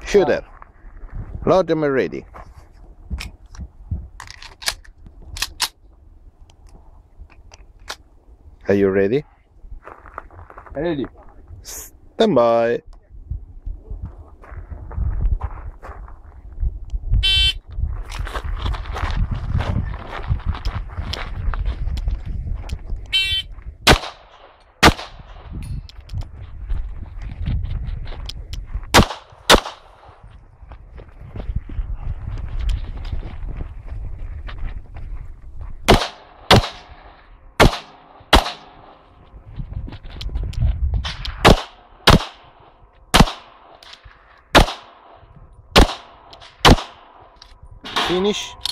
Shooter. Load them ready. Are you ready? Ready. Stand by. Finish.